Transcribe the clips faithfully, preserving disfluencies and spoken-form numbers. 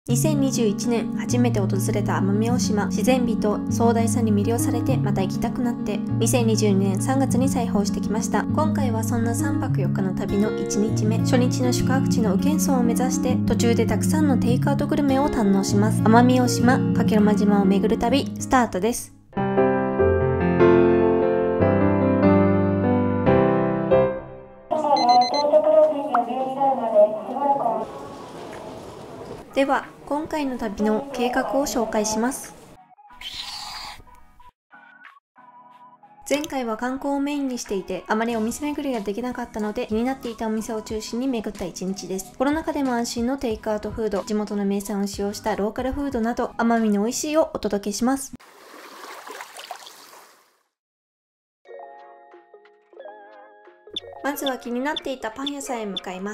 にせんにじゅういちねん初めて訪れた奄美大島、自然美と壮大さに魅了されてまた行きたくなって、にせんにじゅうにねんさんがつに再訪してきました。今回はそんなさんぱくよっかの旅のいちにちめ、初日の宿泊地の宇検村を目指して途中でたくさんのテイクアウトグルメを堪能します。奄美大島加計呂麻島を巡る旅スタートです。では今回の旅の計画を紹介します。前回は観光をメインにしていて、あまりお店巡りができなかったので、気になっていたお店を中心に巡った一日です。コロナ禍でも安心のテイクアウトフード、地元の名産を使用したローカルフードなど、奄美の美味しいをお届けします。まずは気になっていたパン屋さんへ向かいます。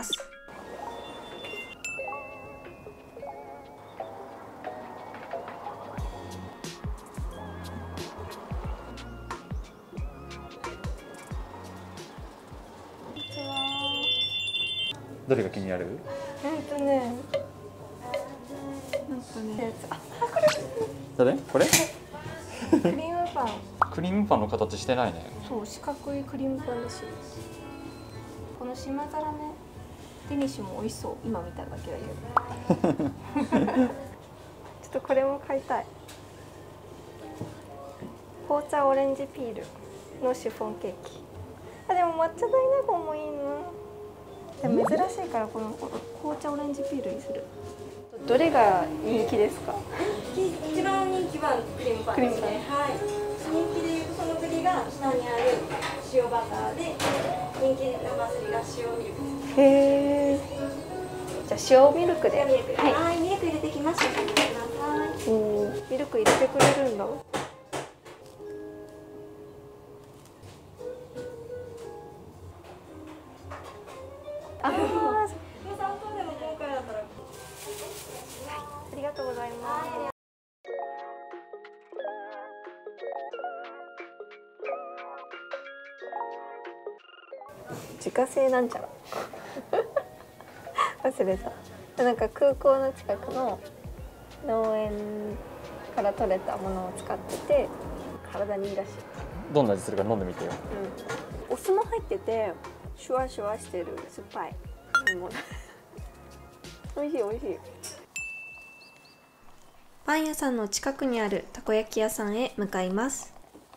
どれが気になる？ えっとね、なんかね、あ、これ。 どれ？これ？ クリームパン。 クリームパンの形してないね。 そう、四角いクリームパンだし。この島皿ね、デニッシュも美味しそう。今見ただけだけど。ちょっとこれも買いたい。紅茶オレンジピールのシフォンケーキ。あ、でも抹茶大納言もいいな。でも珍しいからこの紅茶オレンジピールにする。どれが人気ですか？ 一番人気はクリームパンですね。はい。人気でいうとその次が下にある塩バターで、人気ナンバースリーが塩ミルクです。 へえ。じゃあ塩ミルクで。 ミルクで。 はい。 はい、ミルク入れてきます。 おお、ミルク入れてくれるんだ。ありがとうございます。自家製なんちゃら忘れた。なんか空港の近くの農園から採れたものを使ってて体にいいらしい。 どんな味するか飲んでみてよ。 うん、お酢も入っててシュワシュワしてる酸っぱいもの美味しい美味しい。 パン屋さんの近くにあるたこ焼き屋さんへ向かいます。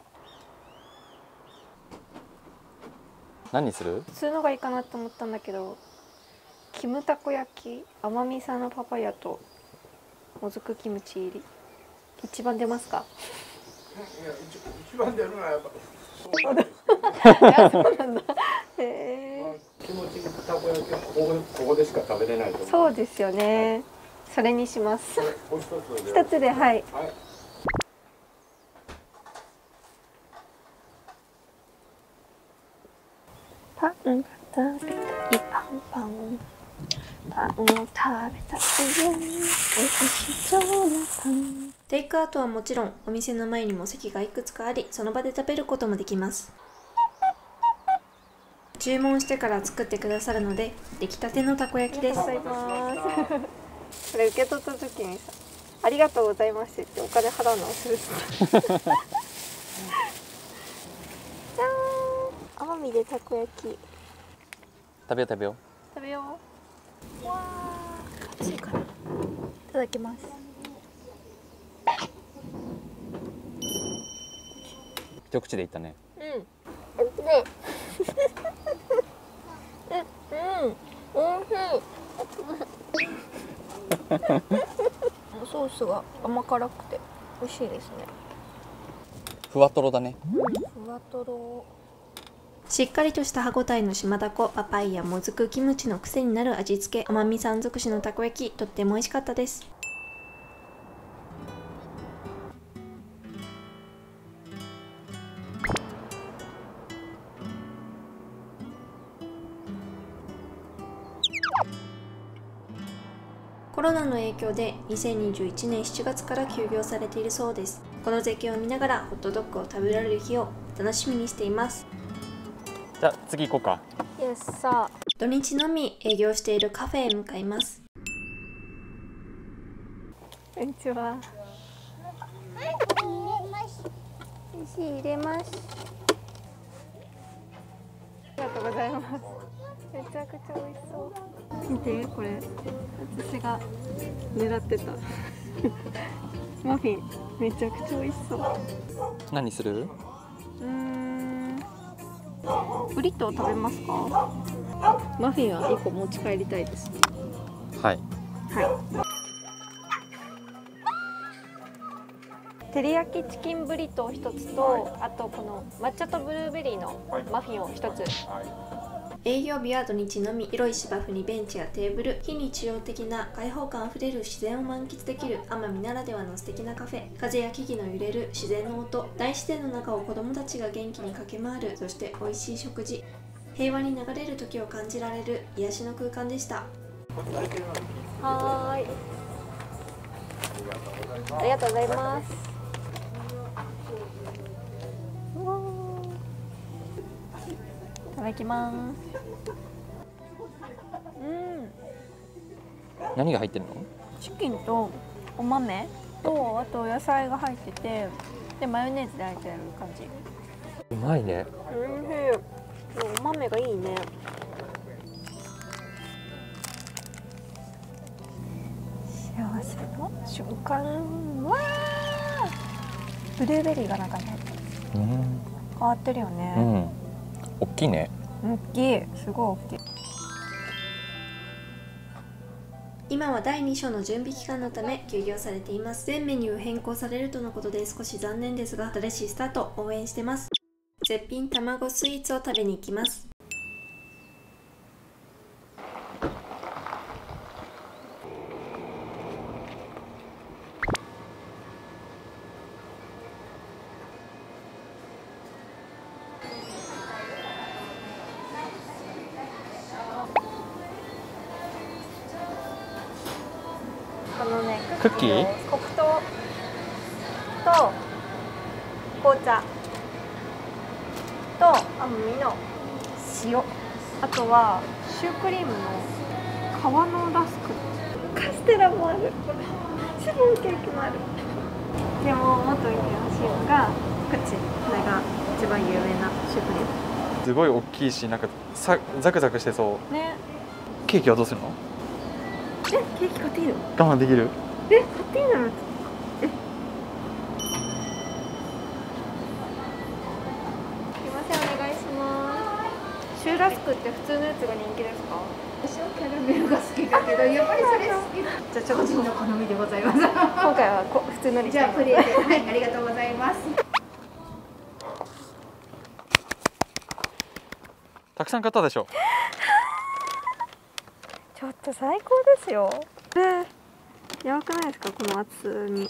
何にする？ 普通のがいいかなと思ったんだけど、キムたこ焼き、甘み産のパパイヤともずくキムチ入り。一番出ますか？ いや、一番出るのはやっぱそうなんですけど。 いや、そうなんだ。へえ。 気持ちたこ焼きはここここでしか食べれないと思う。 そうですよね。それにします。 もう一つで。 一つで、はい。 はい。 パンが食べたい、パンパン。パンを食べたいよ、美味しそうなパン。 テイクアウトはもちろん、お店の前にも席がいくつかあり、その場で食べることもできます。注文してから作ってくださるので、出来たてのたこ焼きです。 ありがとうございます。これ受け取った時にさ、ありがとうございますって言ってお金払うの忘れてた。じゃーん、奄美でたこ焼き。 食べよう食べよ食べよう。わー、熱いから。いただきます。 一口でいったね。 うん。えっとね。うん、うん、おいしい。ソースが甘辛くて美味しいですね。 ふわとろだね。 ふわとろ。 しっかりとした歯ごたえの島だこ、パパイヤ、もずく、キムチの癖になる味付け、奄美産尽くしのたこ焼き、とっても美味しかったです。コロナの影響でにせんにじゅういちねんしちがつから休業されているそうです。この絶景を見ながらホットドッグを食べられる日を楽しみにしています。 じゃあ次行こうか。 イエスさあ。 土日のみ営業しているカフェへ向かいます。 こんにちは。石入れます。ありがとうございます。めちゃくちゃ美味しそう。見てこれ、私が狙ってたマフィン、めちゃくちゃ美味しそう。 何する？ うーん、ブリトー食べますか？マフィンはいっこ持ち帰りたいです。 はい。 はい。照り焼きチキンブリトー一つと、あとこの抹茶とブルーベリーのマフィンを一つ。 営業日は土日のみ。広い芝生にベンチやテーブル、非日常的な開放感あふれる自然を満喫できる奄美ならではの素敵なカフェ。風や木々の揺れる自然の音、大自然の中を子供たちが元気に駆け回る。そして美味しい食事、平和に流れる時を感じられる癒しの空間でした。 はーい、ありがとうございます。いただきます。うん。 何が入ってるの？ チキンとお豆と、あと野菜が入ってて、でマヨネーズで焼いてある感じ。 うまいね。 おいしい。お豆がいいね。幸せの瞬間。わー。ブルーベリーが中に入ってる。 うん。 変わってるよね。 うん。大きいね。 大きい、すごい大きい。 今はだいに章の準備期間のため休業されています。全メニュー変更されるとのことで少し残念ですが、新しいスタート応援してます。絶品卵スイーツを食べに行きます。 このね、 クッキー？ 黒糖と紅茶と奄美の塩、あとはシュークリームの皮のラスク、カステラもある、シフォンケーキもある。でももっと有名なシーンがプチ、これが一番有名なシュークリーム。 すごい大きいし、なんかさザクザクしてそうね。 ケーキはどうするの？ え、ケーキ買っていいの？ 我慢できる？ え、買っていいの？え、すいません、お願いします。シューラスクって普通のやつが人気ですか？ 私はキャラメルが好きだけど、やっぱりそれ好きだ。 じゃあちょっと個人の好みでございます。 今回はこ普通のにしじてます。 ゃあプレーで、はい、ありがとうございます。 たくさん買ったでしょ？ ちょっと最高ですよ。えー、やばくないですか、この厚み。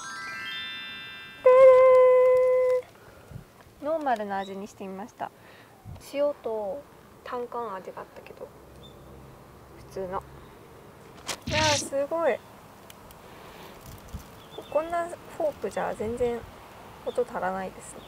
ノーマルな味にしてみました。塩とタンカン味があったけど普通の。いやー、すごい。こんなフォークじゃ全然音足らないですね。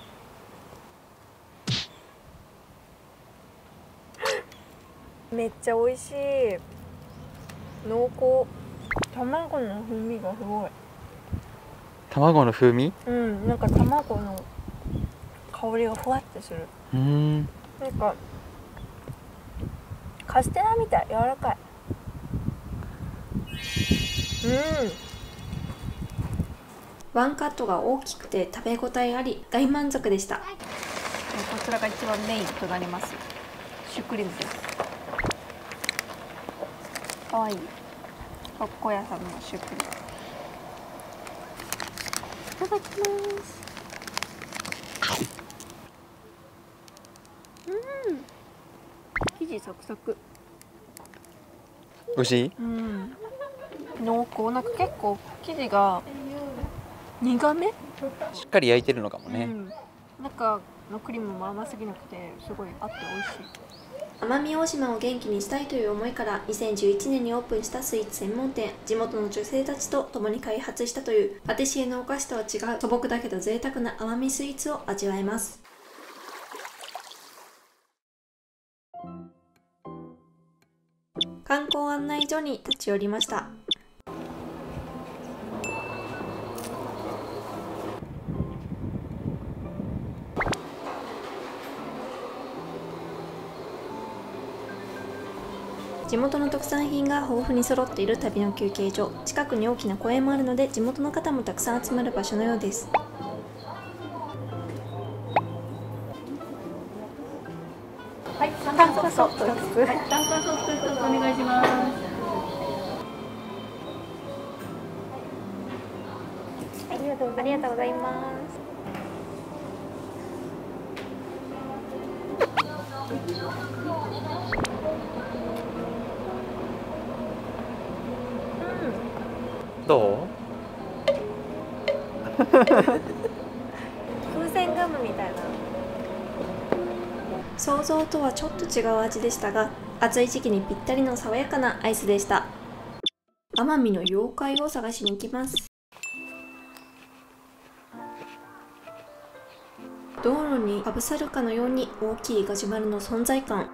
めっちゃ美味しい。濃厚。卵の風味がすごい。 卵の風味？ うん、なんか卵の香りがふわってする。 うーん。 なんかカステラみたい、柔らかい。うん。 ワンカットが大きくて食べ応えあり、大満足でした。 こちらが一番メインとなります。シュークリームです。かわいい。六甲屋さんのシュークリーム。いただきます。うん。生地サクサク。 美味しい？ うん。濃厚、なんか結構生地が苦め？ しっかり焼いてるのかもね。 うん、中のクリームも甘すぎなくてすごいあって美味しい。 奄美大島を元気にしたいという思いからにせんじゅういちねんにオープンしたスイーツ専門店。地元の女性たちと共に開発したというパティシエのお菓子とは違う素朴だけど贅沢な奄美スイーツを味わえます。観光案内所に立ち寄りました。 地元の特産品が豊富に揃っている旅の休憩所。近くに大きな公園もあるので地元の方もたくさん集まる場所のようです。 はい、炭酸ソフト一つ。 はい、炭酸ソフト一つお願いします。 ありがとうありがとうございます。 どう？ 風船ガムみたいな。 想像とはちょっと違う味でしたが、暑い時期にぴったりの爽やかなアイスでした。奄美の妖怪を探しに行きます。道路にかぶさるかのように大きいガジュマルの存在感。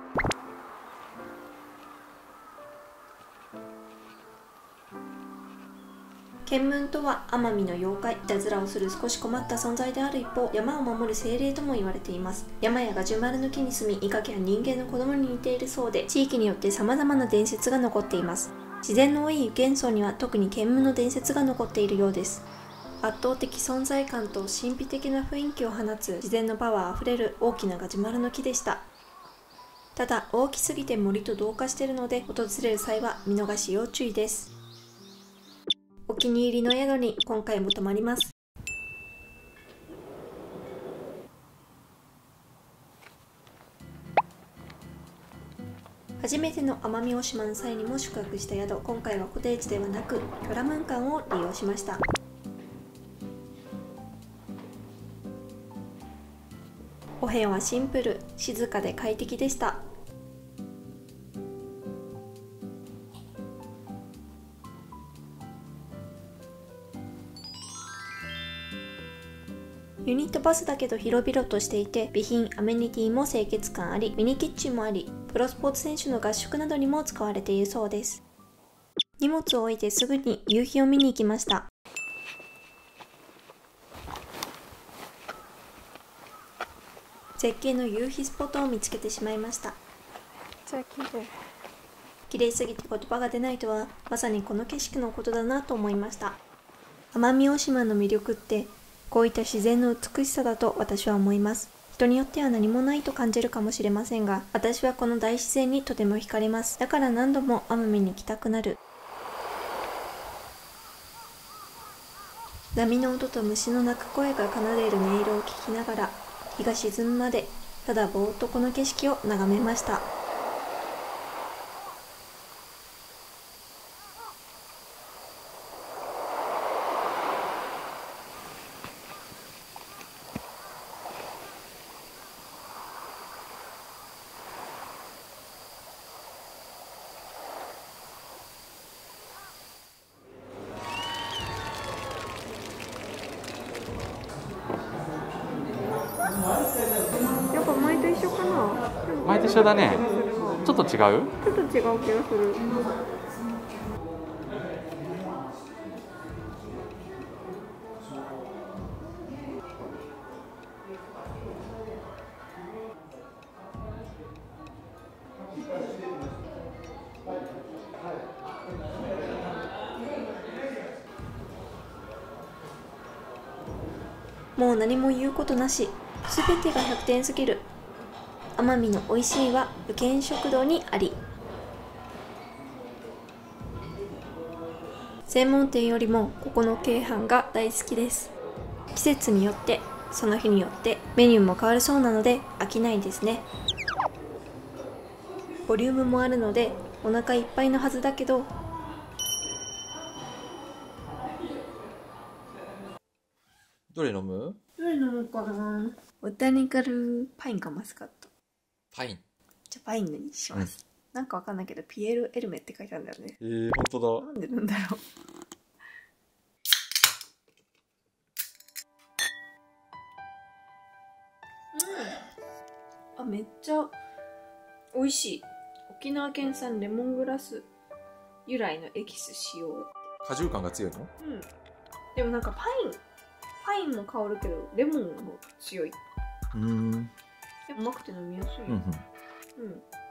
ケンムンとは奄美の妖怪、いたずらをする少し困った存在である一方、山を守る精霊とも言われています。山やガジュマルの木に住み、イカケや人間の子供に似ているそうで、地域によって様々な伝説が残っています。自然の多い元素には特にケンムンの伝説が残っているようです。圧倒的存在感と神秘的な雰囲気を放つ自然のパワーあふれる大きなガジュマルの木でした。ただ大きすぎて森と同化しているので、訪れる際は見逃し要注意です。お気に入りの宿に今回も泊まります。初めての奄美大島の際にも宿泊した宿、今回はコテージではなくキョラムン館を利用しました。お部屋はシンプル、静かで快適でした。ユニットバスだけど広々としていて、備品、アメニティも清潔感あり、ミニキッチンもあり、プロスポーツ選手の合宿などにも使われているそうです。荷物を置いてすぐに夕日を見に行きました。絶景の夕日スポットを見つけてしまいました。 じゃあ綺麗。 綺麗すぎて言葉が出ないとは、まさにこの景色のことだなと思いました。奄美大島の魅力ってこういった自然の美しさだと私は思います。人によっては何もないと感じるかもしれませんが、私はこの大自然にとても惹かれます。だから何度も奄美に行きたくなる。波の音と虫の鳴く声が奏でる音色を聞きながら、日が沈むまでただぼーっとこの景色を眺めました。 やっぱ前と一緒かな。 前と一緒だね。ちょっと違う？ ちょっと違う気がする。 もう何も言うことなし、すべてがひゃくてんすぎる。奄美の美味しいは宇健食堂にあり。専門店よりもここの鶏飯が大好きです。季節によってその日によってメニューも変わるそうなので飽きないですね。ボリュームもあるのでお腹いっぱいのはずだけど、 どれ飲む？ どれ飲むかな。ボタニカルパインかマスカット。 パイン。 じゃあパインにします。うん、なんかわかんないけどピエール・エルメって書いてあるんだよね。 えー、本当だ。 なんでなんだろう。うん。あ、めっちゃ美味しい。沖縄県産レモングラス由来のエキス使用。 果汁感が強いの？ うん。でもなんかパインパインも香るけどレモンも強い。 うん。 でも甘くて飲みやすい。 うんうん。 うん。